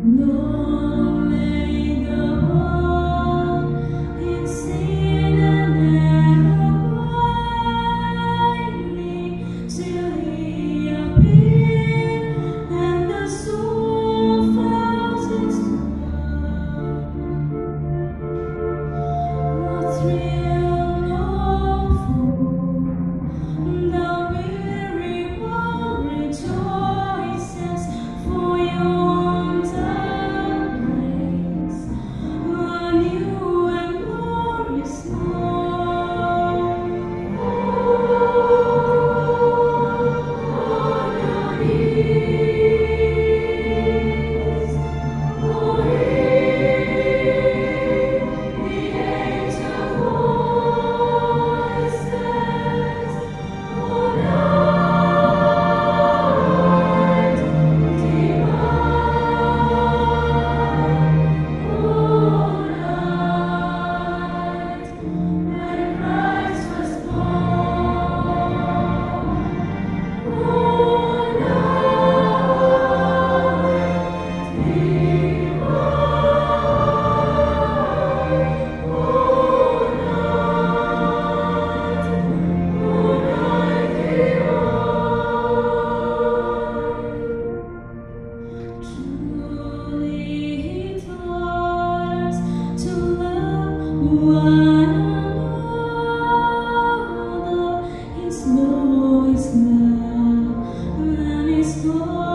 Long lay the world in sin and error blindly, till He appeared, and the soul felt His love. What thrill awful, the weary world rejoices for yonder place, a new and glorious morn. On your knees, oh, hear the angel voices, oh, night divine, oh, night when Christ was born, oh, night Truly He taught us to love one another. His law is love, and His law